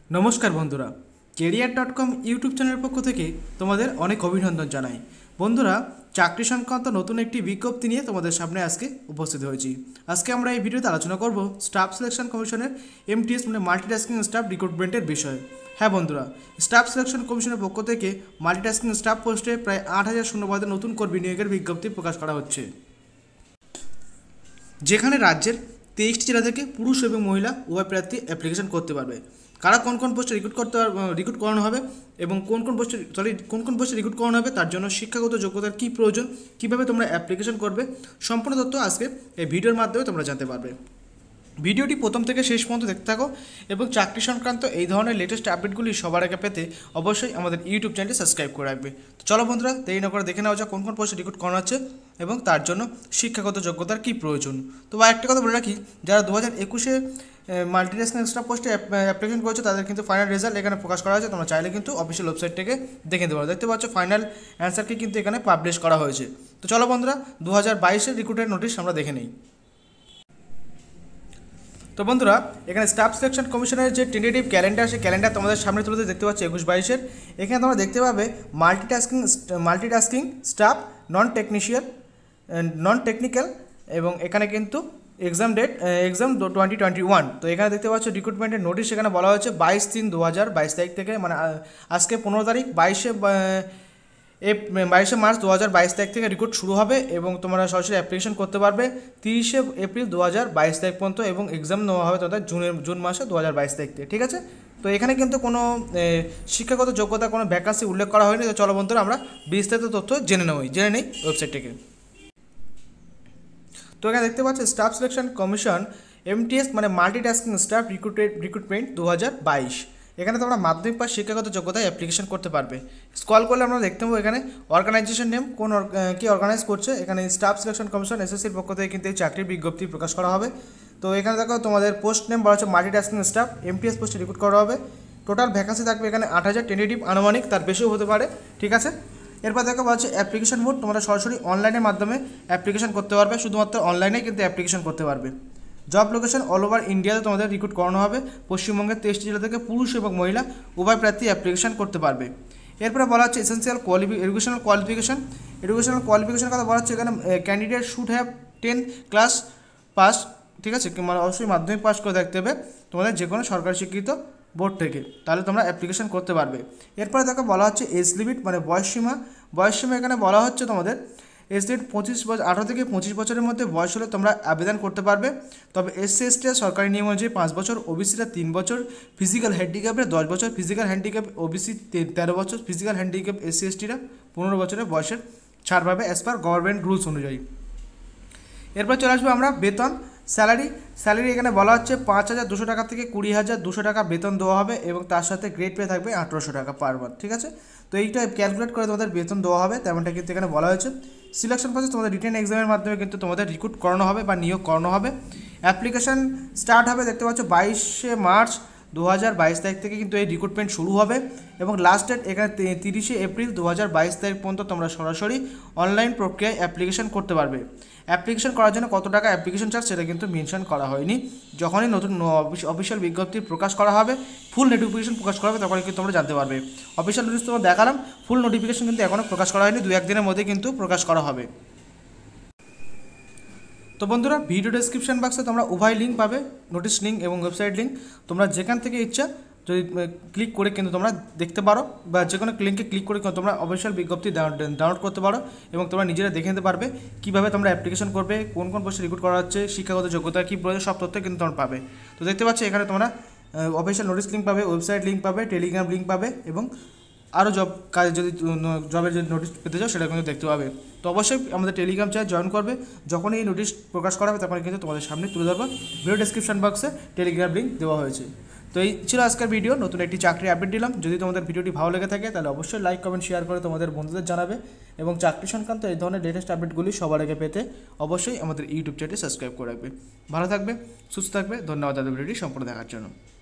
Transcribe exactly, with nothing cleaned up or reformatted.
নমস্কার বন্ধুরা, career dot com YouTube চ্যানেলের পক্ষ থেকে তোমাদের অনেক অভিনন্দন জানাই। বন্ধুরা, চাকরি সংক্রান্ত নতুন একটি বিজ্ঞপ্তি নিয়ে তোমাদের সামনে আজকে উপস্থিত হয়েছি। আজকে আমরা এই ভিডিওতে আলোচনা করব স্টাফ সিলেকশন কমিশনের এমটিএস মানে মাল্টিটাস্কিং স্টাফ রিক্রুটমেন্টের বিষয়ে। হ্যাঁ বন্ধুরা, স্টাফ সিলেকশন কমিশনের পক্ষ থেকে মাল্টিটাস্কিং স্টাফ পোস্টে প্রায় আট হাজার শূন্যপদে নতুন কর্মী নিয়োগের বিজ্ঞপ্তি প্রকাশ করা হচ্ছে, যেখানে রাজ্যের তেইশটি জেলা থেকে পুরুষ এবং মহিলা উভয় প্রার্থী অ্যাপ্লিকেশন করতে পারবে। কারা কোন কোন পোস্টে রিক্রুট করতে রিক্রুট করানো হবে এবং কোন কোন পোস্টে সরি কোন কোন পোস্টে রিক্রুট করানো হবে, তার জন্য শিক্ষাগত যোগ্যতার কী প্রয়োজন, কীভাবে তোমরা অ্যাপ্লিকেশন করবে, সম্পূর্ণ তথ্য আজকে এই ভিডিওর মাধ্যমে তোমরা জানতে পারবে। ভিডিওটি প্রথম থেকে শেষ পর্যন্ত দেখতে থাকো এবং চাকরি সংক্রান্ত এই ধরনের লেটেস্ট আপডেটগুলি সবার আগে পেতে অবশ্যই আমাদের ইউটিউব চ্যানেলটি সাবস্ক্রাইব করে রাখবে। তো চলো বন্ধুরা, দেরি না করে দেখে নেওয়া যাক কোন কোন পোস্টে রিক্রুট করানো হচ্ছে এবং তার জন্য শিক্ষাগত যোগ্যতার কী প্রয়োজন। তো একটা কথা বলে রাখি, যারা দু হাজার একুশে মাল্টিনেশনাল স্টাফ পোস্টে অ্যাপ্লিকেশন করেছে তাদের কিন্তু ফাইনাল রেজাল্ট এখানে প্রকাশ করা হয়েছে। তোমরা চাইলে কিন্তু অফিসিয়াল ওয়েবসাইট থেকে দেখে নিতে পারো। দেখতে পাচ্ছ ফাইনাল অ্যান্সারকে কিন্তু এখানে পাবলিশ করা হয়েছে। তো চলো বন্ধুরা, দু হাজার বাইশের রিক্রুটের নোটিশ আমরা দেখে নিই। তো বন্ধুরা, এখানে স্টাফ সিলেকশন কমিশনের যে টেন্টেটিভ ক্যালেন্ডার, সেই ক্যালেন্ডার তোমাদের সামনে তুলে দেখতে পাচ্ছ একুশ বাইশের। এখানে তোমরা দেখতে পাবে multitasking multitasking staff non technical non technical এবং এখানে কিন্তু exam date exam twenty twenty one. তো এখানে দেখতে পাচ্ছ রিক্রুটমেন্টের নোটিশ এখানে বলা হয়েছে বাইশ তিন দু হাজার বাইশ তারিখ থেকে, মানে আজকে পনেরো তারিখ, বাইশে বাইশে মার্চ দু হাজার বাইশ তারিখ থেকে রিক্রুট শুরু হবে এবং তোমরা সরাসরি অ্যাপ্লিকেশন করতে পারবে তিরিশে এপ্রিল দু হাজার বাইশ তারিখ পর্যন্ত এবং এক্সাম নেওয়া হবে তোমাদের জুনের জুন মাসে দু হাজার বাইশ তারিখ থেকে। ঠিক আছে, তো এখানে কিন্তু কোনো শিক্ষাগত যোগ্যতা কোনো ভ্যাকান্সি উল্লেখ করা হয়নি। তো চলো বন্ধুরা, আমরা বিস্তারিত তথ্য জেনে নেব জেনে নেই ওয়েবসাইট থেকে। তো এখানে দেখতে পাচ্ছি স্টাফ সিলেকশন কমিশন এমটিএস মানে মাল্টিটাস্কিং স্টাফ রিক্রুটেড রিক্রুটমেন্ট দু হাজার বাইশ। এখানে তোমরা মাধ্যমিক পাস শিক্ষাগত যোগ্যতায় অ্যাপ্লিকেশন করতে পারবে। স্ক্রল করলে আমরা দেখতে পাবো এখানে অর্গানাইজেশন নেম, কোন কে অর্গানাইজ করছে। এখানে স্টাফ সিলেকশন কমিশন এসএসসির পক্ষ থেকে কিন্তু এই চাকরির বিজ্ঞপ্তি প্রকাশ করা হবে। তো এখানে দেখো তোমাদের পোস্ট নেম বলা হচ্ছে মাল্টিটাস্কিং স্টাফ এমটিএস পোস্টে রিক্রুট করা হবে। টোটাল ভ্যাকান্সি থাকবে এখানে আট হাজার টেন্টেটিভ, আনুমানিক তার বেশিও হতে পারে। ঠিক আছে, এরপর দেখো বলা হচ্ছে অ্যাপ্লিকেশন মোড, তোমরা সরাসরি অনলাইনের মাধ্যমে অ্যাপ্লিকেশন করতে পারবে, শুধুমাত্র অনলাইনেই কিন্তু অ্যাপ্লিকেশন করতে পারবে। জব লোকেশন অল ওভার ইন্ডিয়াতে তোমাদের রিক্রুট করানো হবে। পশ্চিমবঙ্গের তেইশটি জেলা থেকে পুরুষ এবং মহিলা উভয় প্রার্থী অ্যাপ্লিকেশন করতে পারবে। এরপরে বলা হচ্ছে essential qualifi educational qualification educational কোয়ালিফিকেশনের কথা বলা হচ্ছে এখানে candidate should have ten class pass. ঠিক আছে, মানে অবশ্যই মাধ্যমিক পাস করে থাকতে হবে তোমাদের যে কোনো সরকারি স্বীকৃত বোর্ড থেকে, তাহলে তোমরা অ্যাপ্লিকেশন করতে পারবে। এরপরে দেখো বলা হচ্ছে এজ লিমিট মানে বয়সসীমা। বয়সসীমা এখানে বলা হচ্ছে তোমাদের এজ লিমিট পঁচিশ বছর আঠারো থেকে পঁচিশ বছরের মধ্যে বয়স হলে তোমরা আবেদন করতে পারবে। তবে এসসি এসটিরা সরকারি নিয়ম অনুযায়ী পাঁচ বছর, ওবিসিরা তিন বছর, ফিজিক্যাল হ্যান্ডিক্যাপের দশ বছর, ফিজিক্যাল হ্যান্ডিক্যাপ ওবিসি তেরো বছর, ফিজিক্যাল হ্যান্ডিক্যাপ এসসি এসটিরা পনেরো বছরের বয়সের ছাড় পাবে অ্যাজ পার গভর্নমেন্ট রুলস অনুযায়ী। এরপর চলে আসবো আমরা বেতন স্যালারি। স্যালারি এখানে বলা হচ্ছে পাঁচ হাজার দুশো টাকা থেকে কুড়ি হাজার দুশো টাকা বেতন দেওয়া হবে এবং তার সাথে গ্রেড পে থাকবে আঠেরোশো টাকা পার মান্থ। ঠিক আছে, তো এইটা ক্যালকুলেট করে তোমাদের বেতন দেওয়া হবে, তেমনটা কিন্তু এখানে বলা হয়েছে। সিলেকশন প্রসেস তোমাদের রিটেন এক্সামের মাধ্যমে কিন্তু তোমাদের রিক্রুট করানো হবে বা নিয়োগ করানো হবে। অ্যাপ্লিকেশন স্টার্ট হবে দেখতে পাচ্ছ বাইশে মার্চ দু হাজার বাইশ তারিখ থেকে কিন্তু এই রিক্রুটমেন্ট শুরু হবে এবং লাস্ট ডেট এখানে তিরিশে এপ্রিল দু হাজার বাইশ তারিখ পর্যন্ত তোমরা সরাসরি অনলাইন প্রক্রিয়ায় অ্যাপ্লিকেশন করতে পারবে। অ্যাপ্লিকেশন করার জন্য কত টাকা অ্যাপ্লিকেশন চার্জ সেটা কিন্তু মেনশন করা হয়নি। যখনই নতুন অফিসিয়াল বিজ্ঞপ্তি প্রকাশ করা হবে, ফুল নোটিফিকেশন প্রকাশ করা হবে, তখনই কিন্তু তোমরা জানতে পারবে। অফিসিয়াল নোটিশ তোমরা দেখালাম, ফুল নোটিফিকেশন কিন্তু এখনও প্রকাশ করা হয়নি, দু একদিনের মধ্যে কিন্তু প্রকাশ করা হবে। তো বন্ধুরা, ভিডিও ডেসক্রিপশন বক্সে তোমরা উভয় লিঙ্ক পাবে, নোটিশ লিঙ্ক এবং ওয়েবসাইট লিঙ্ক। তোমরা যেখান থেকে ইচ্ছা যদি ক্লিক করে কিন্তু তোমরা দেখতে পারো বা যে কোনো লিঙ্কে ক্লিক করে তোমরা অফিসিয়াল বিজ্ঞপ্তি ডাউনলোড করতে পারো এবং তোমরা নিজেরা দেখে নিতে পারবে কীভাবে তোমরা অ্যাপ্লিকেশন করবে, কোন কোন পোস্টে রিক্রুট করা হচ্ছে, শিক্ষাগত যোগ্যতা কী প্রয়োজন, সব তথ্য কিন্তু তোমরা পাবে। তো দেখতে পাচ্ছ এখানে তোমরা অফিসিয়াল নোটিশ লিঙ্ক পাবে, ওয়েবসাইট লিঙ্ক পাবে, টেলিগ্রাম লিঙ্ক পাবে এবং আরও জব কাজ যদি জবের যদি নোটিশ পেতে চাও সেটা কিন্তু দেখতে পাবে। তো অবশ্যই আমাদের টেলিগ্রাম চ্যানেল জয়েন করবে, যখন এই নোটিশ প্রকাশ করা হবে তখন কিন্তু তোমাদের সামনে তুলে ধরবো। ভিডিও ডেসক্রিপশন বক্সে টেলিগ্রাম লিঙ্ক দেওয়া হয়েছে। তো এই ছিল আজকের ভিডিও, নতুন একটি চাকরি আপডেট দিলাম। যদি তোমাদের ভিডিওটি ভালো লেগে থাকে তাহলে অবশ্যই লাইক কমেন্ট শেয়ার করে তোমাদের বন্ধুদের জানাবে এবং চাকরি সংক্রান্ত এই ধরনের লেটেস্ট আপডেটগুলি সবার আগে পেতে অবশ্যই আমাদের ইউটিউব চ্যানেলটি সাবস্ক্রাইব করে রাখবে। ভালো থাকবে, সুস্থ থাকবে, ধন্যবাদ ভিডিওটি সম্পূর্ণ দেখার জন্য।